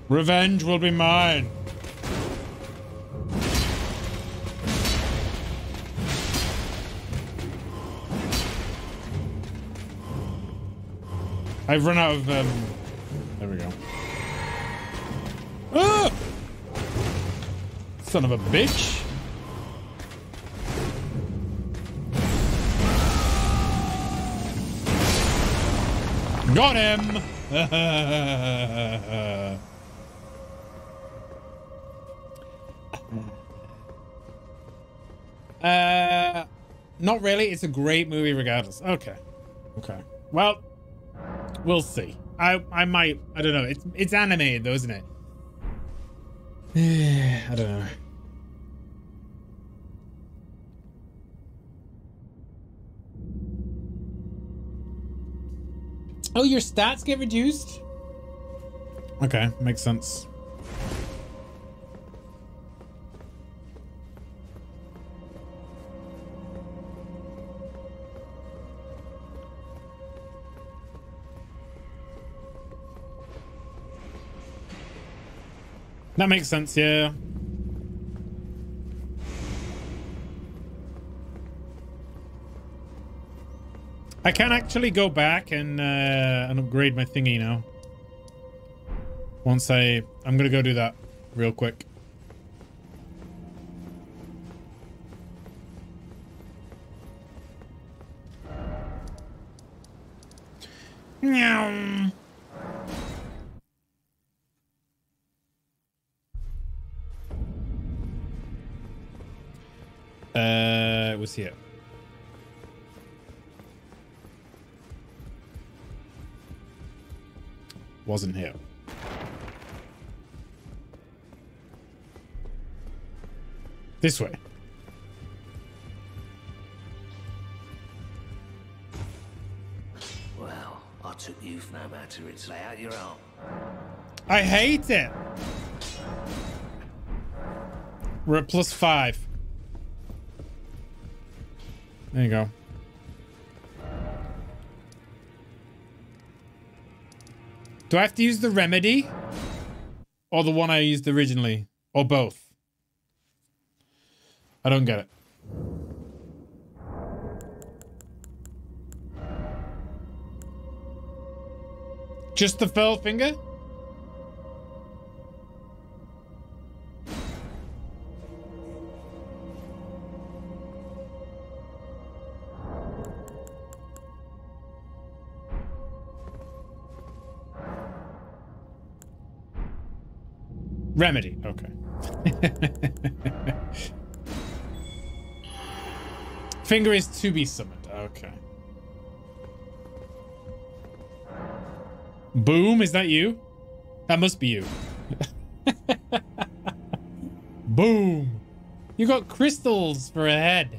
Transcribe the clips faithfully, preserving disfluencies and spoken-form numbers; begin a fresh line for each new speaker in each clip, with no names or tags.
Revenge will be mine. I've run out of um there we go. Ah! Son of a bitch. Got him. uh not really. It's a great movie regardless. Okay. Okay. Well, we'll see. I I might I don't know. It's it's animated though, isn't it? I don't know. Oh, your stats get reduced? Okay, makes sense. That makes sense, yeah. I can actually go back and uh, and upgrade my thingy now. Once I... I'm gonna go do that real quick. Meow. Uh, it was here. Wasn't here. This way.
Well, I took you for no matter it's lay out your arm.
I hate it. We're at plus five. There you go. Do I have to use the remedy? Or the one I used originally? Or both? I don't get it. Just the fell finger? Remedy, okay. Finger is to be summoned, okay. Boom, is that you? That must be you. Boom. You got crystals for a head.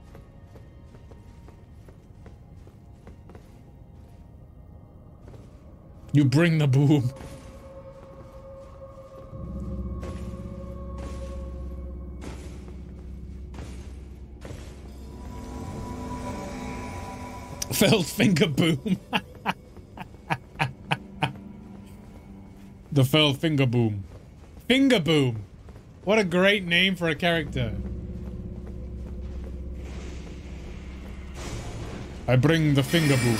You bring the boom. Felled finger boom. The felled finger boom. Finger boom. What a great name for a character. I bring the finger boom.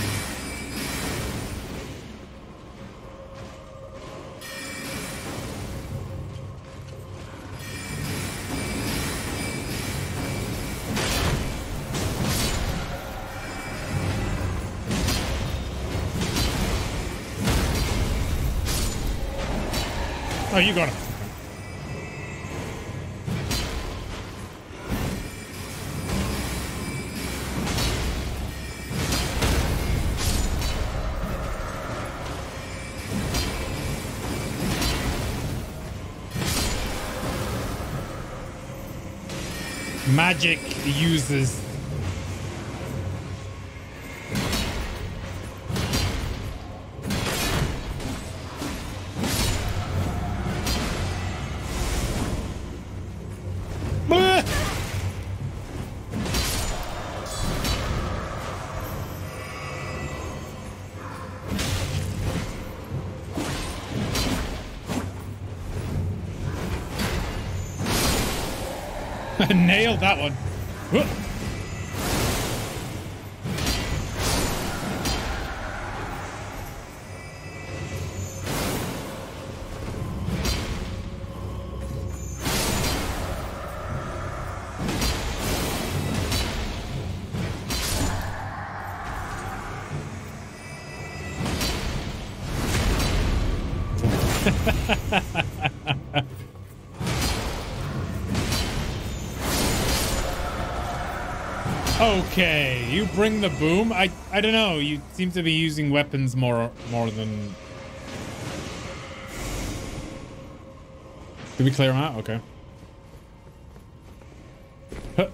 Oh, you got it. Magic uses. Nailed that one. Whoop. Okay, you bring the boom. I I don't know. You seem to be using weapons more more than. Did we clear them out? Okay. Huh.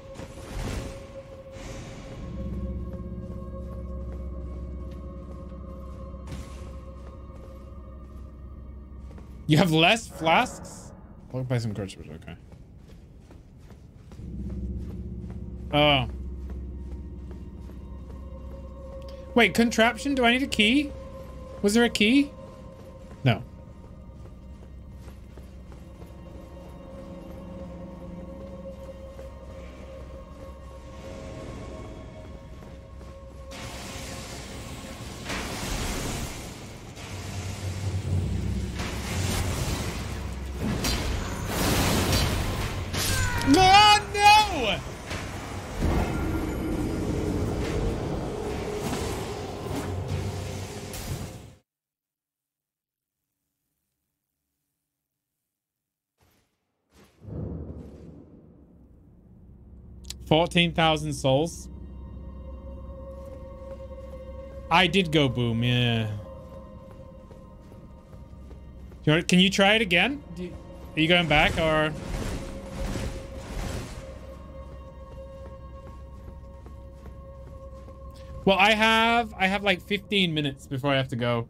You have less flasks? I'll buy some cartridges. Okay. Oh. Wait, contraption? Do I need a key? Was there a key? No. Oh, no! fourteen thousand souls. I did go boom, yeah. You want, can you try it again? Do, are you going back or? Well, I have I have like fifteen minutes before I have to go.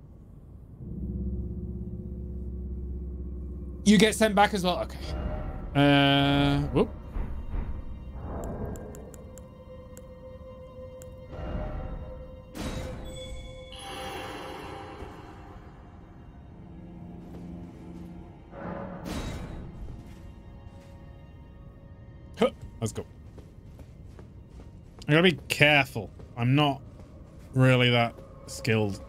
You get sent back as well? Okay. Uh, whoop. Huh, let's go. I gotta be careful. I'm not really that skilled.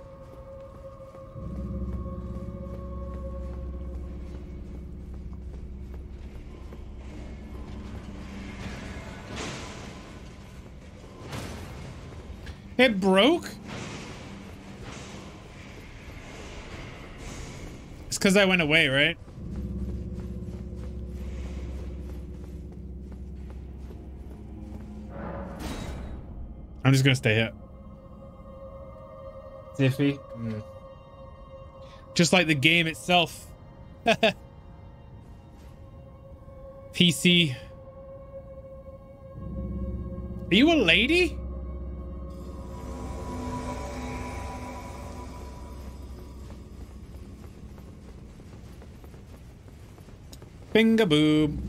It broke? It's because I went away, right? I'm just gonna stay here. Iffy. Mm. Just like the game itself. P C. Are you a lady? Binga boob.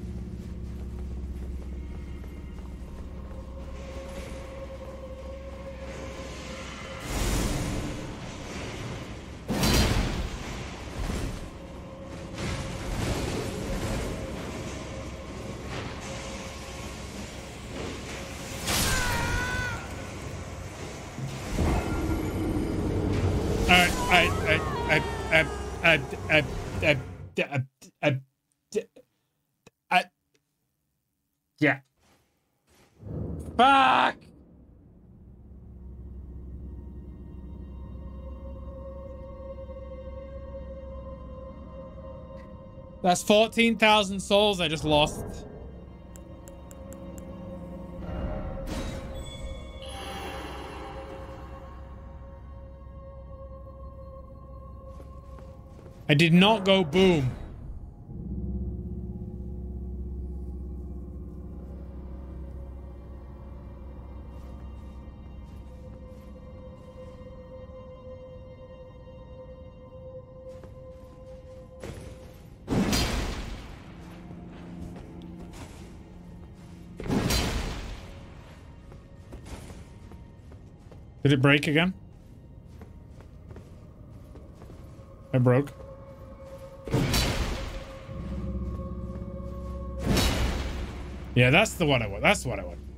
Yeah. Fuck. That's fourteen thousand souls I just lost. I did not go boom. Did it break again? It broke. Yeah, that's the one I want. That's what I want.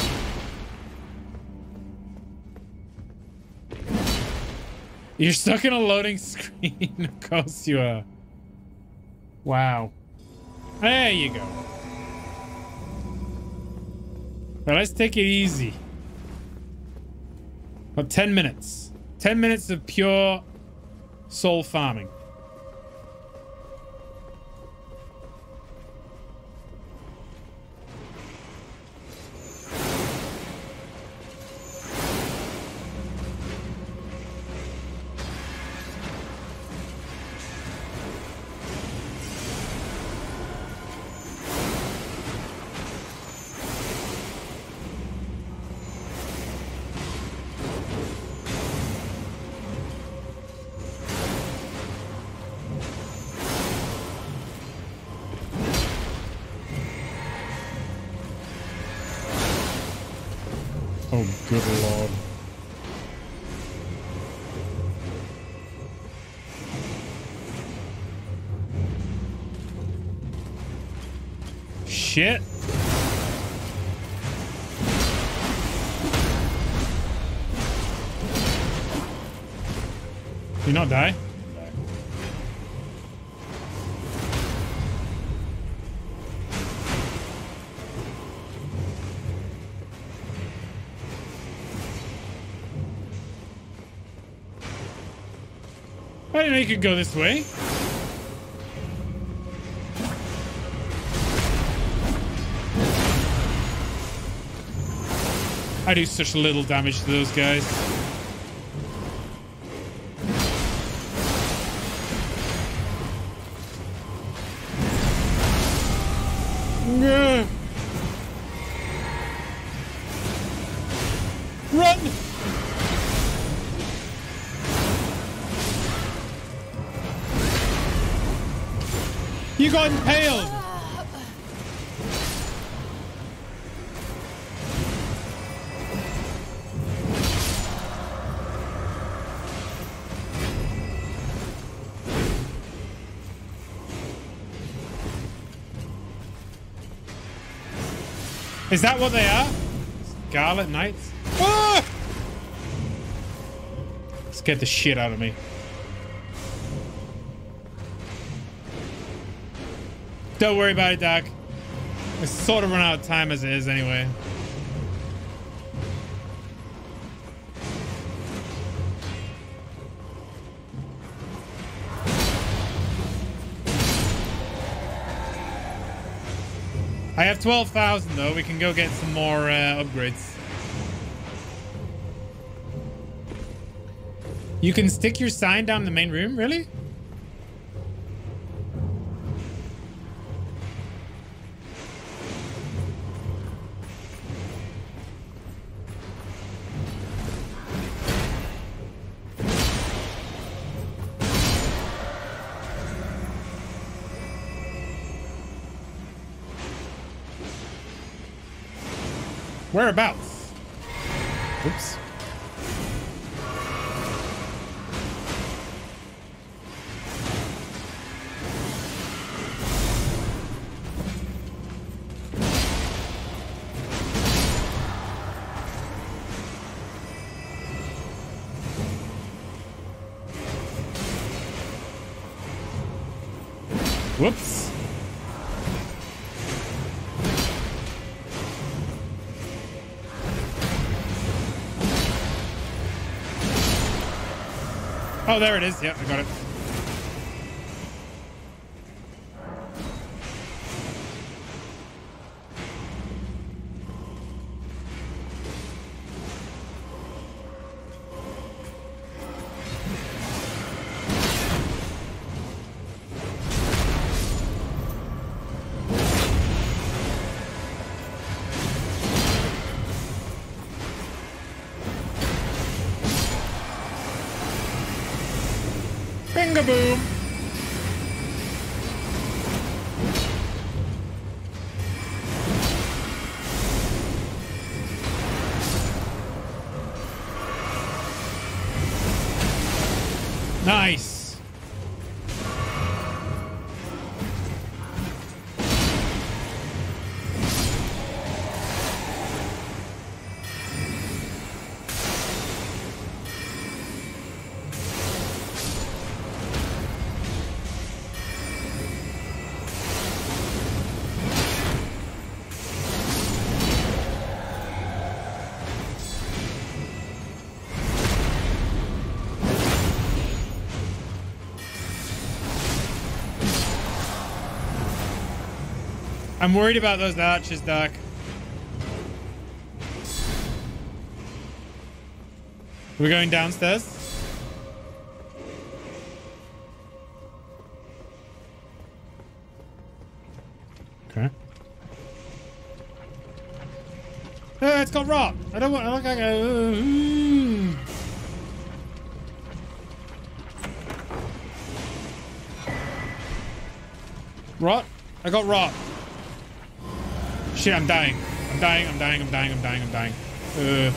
You're stuck in a loading screen. Of course you are. Wow. There you go. Now let's take it easy. About ten minutes. ten minutes of pure soul farming. Oh, good lord. Shit. You not die? I didn't know you could go this way. I do such little damage to those guys. Yeah. Run! You got impaled! Is that what they are? Scarlet Knights? Ah! Scared the shit out of me. Don't worry about it, Doc. I sort of run out of time as it is anyway. I have twelve thousand though. We can go get some more uh, upgrades. You can stick your sign down in the main room? Really? Whereabouts? Oops. Whoops. Oh, there it is. Yeah, I got it. Bingaboom! Nice. I'm worried about those archers, Doc. We're going downstairs. Okay. Uh, it's got rot. I don't want. I don't like. Uh, mm. Rot. I got rot. Shit! I'm dying. I'm dying. I'm dying. I'm dying. I'm dying. I'm dying. Uh.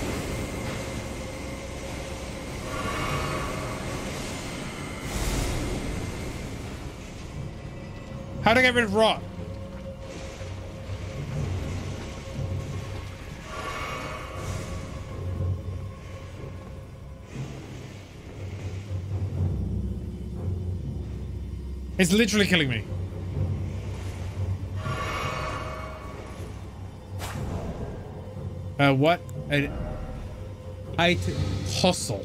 How do I get rid of rot? It's literally killing me. Uh, what? I, I hustle.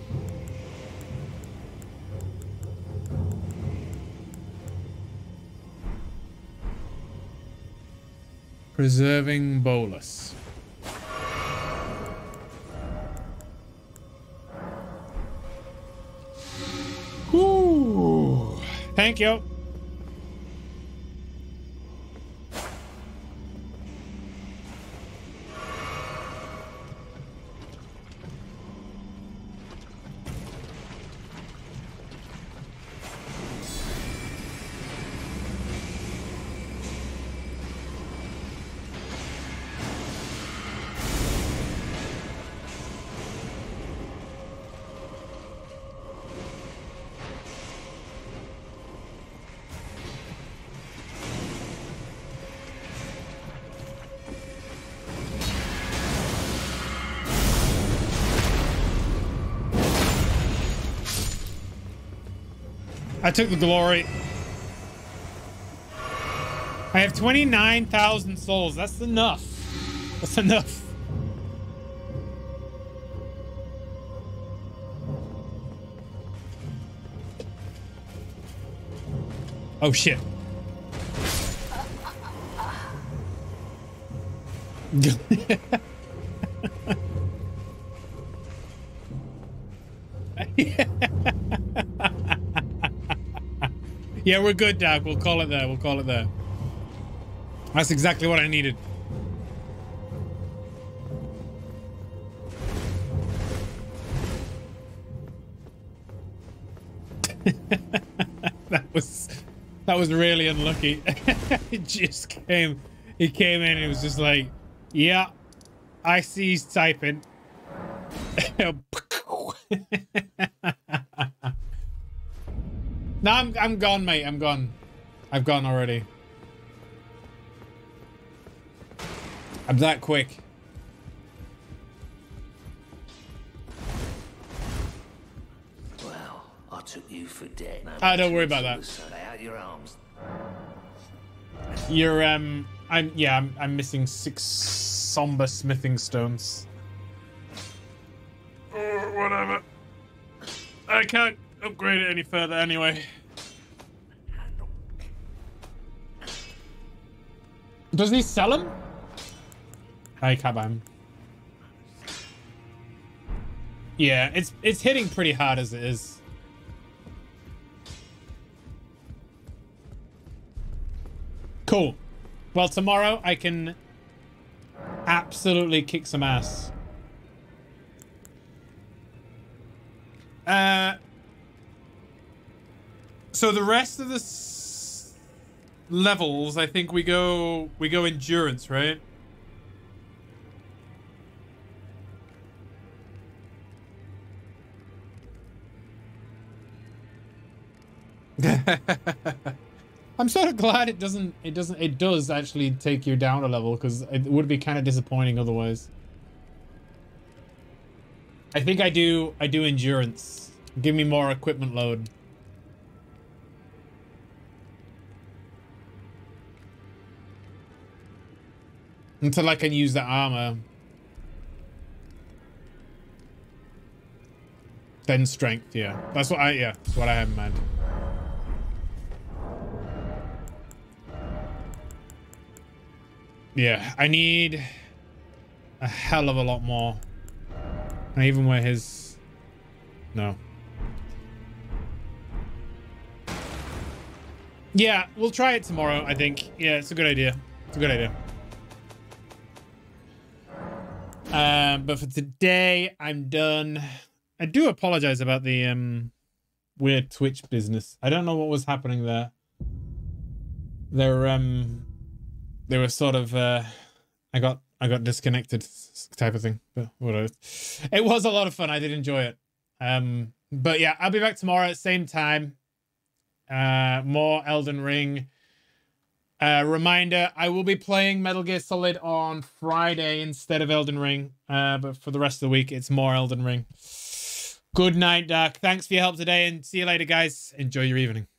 Preserving bolus. Ooh. Thank you. I took the glory. I have twenty-nine thousand souls. That's enough. That's enough. Oh, shit. Yeah, we're good, Doc. We'll call it there. We'll call it there. That's exactly what I needed. That was that was really unlucky. It just came. He came in and it was just like, yeah, I see he's typing. No, I'm I'm gone, mate. I'm gone. I've gone already. I'm that quick.
Well, I took you for dead. No,
Ah, don't worry about that.
Lay out your arms.
You're um. I'm yeah. I'm I'm missing six somber smithing stones. Or whatever. I can't upgrade it any further anyway. Does he sell them? Hi, Kabam. Yeah, it's it's hitting pretty hard as it is. Cool. Well, tomorrow I can absolutely kick some ass. Uh, so the rest of the s levels, I think we go we go endurance, right? I'm sort of glad it doesn't it doesn't it does actually take you down a level, because it would be kind of disappointing otherwise. I think I do I do endurance. Give me more equipment load. Until I can use the armor. Then strength, yeah. That's what I yeah, that's what I have in mind. Yeah, I need a hell of a lot more. And even where his... No. Yeah, we'll try it tomorrow, I think. Yeah, it's a good idea. It's a good idea. Um, but for today, I'm done. I do apologize about the um, weird Twitch business. I don't know what was happening there. They're um, they were sort of uh, I got I got disconnected type of thing. But whatever. It was a lot of fun. I did enjoy it. Um, but yeah, I'll be back tomorrow at the same time. Uh, more Elden Ring. Uh, reminder, I will be playing Metal Gear Solid on Friday instead of Elden Ring. Uh, but for the rest of the week, it's more Elden Ring. Good night, Dark. Thanks for your help today, and see you later, guys. Enjoy your evening.